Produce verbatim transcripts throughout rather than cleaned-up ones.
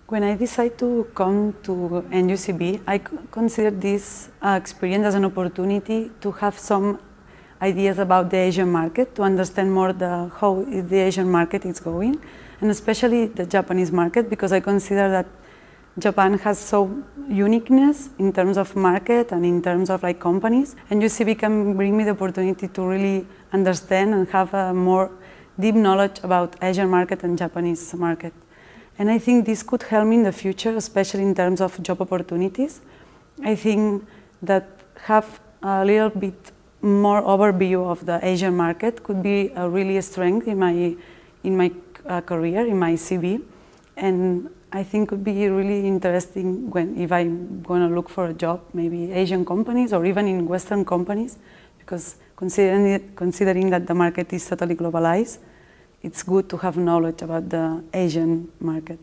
When I decided to come to N U C B, I consider this uh, experience as an opportunity to have some ideas about the Asian market, to understand more the, how the Asian market is going, and especially the Japanese market, because I consider that Japan has so uniqueness in terms of market and in terms of like companies, and U C B can bring me the opportunity to really understand and have a more deep knowledge about Asian market and Japanese market. And I think this could help me in the future, especially in terms of job opportunities. I think that have a little bit more overview of the Asian market could be a really strength in my, in my uh, career, in my C V. And I think could be really interesting when, if I'm going to look for a job, maybe Asian companies or even in Western companies, because considering, it, considering that the market is totally globalized, it's good to have knowledge about the Asian market.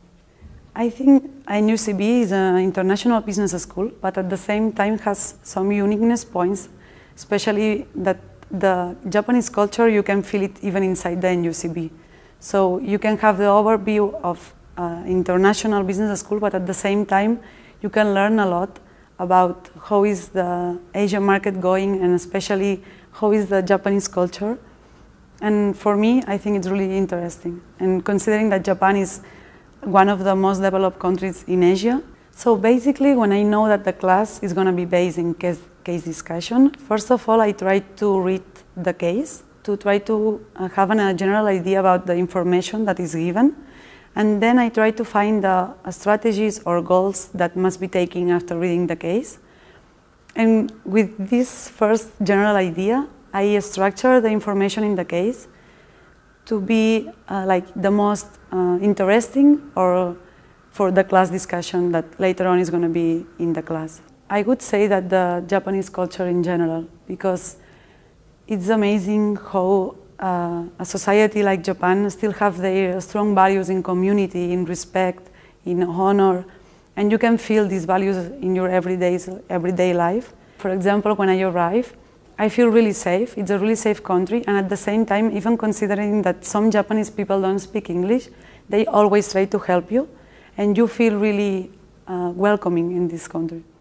I think N U C B is an international business school, but at the same time has some uniqueness points, especially that the Japanese culture, you can feel it even inside the N U C B. So you can have the overview of uh, international business school, but at the same time, you can learn a lot about how is the Asian market going, and especially how is the Japanese culture. And for me, I think it's really interesting. And considering that Japan is one of the most developed countries in Asia. So basically, when I know that the class is going to be based in case, case discussion, first of all, I try to read the case, to try to uh, have an, a general idea about the information that is given. And then I try to find the uh, strategies or goals that must be taken after reading the case. And with this first general idea, I structure the information in the case to be uh, like the most uh, interesting or for the class discussion that later on is going to be in the class. I would say that the Japanese culture in general, because it's amazing how uh, a society like Japan still have their strong values in community, in respect, in honor, and you can feel these values in your everyday, everyday life. For example, when I arrive, I feel really safe. It's a really safe country, and at the same time, even considering that some Japanese people don't speak English, they always try to help you, and you feel really uh, welcoming in this country.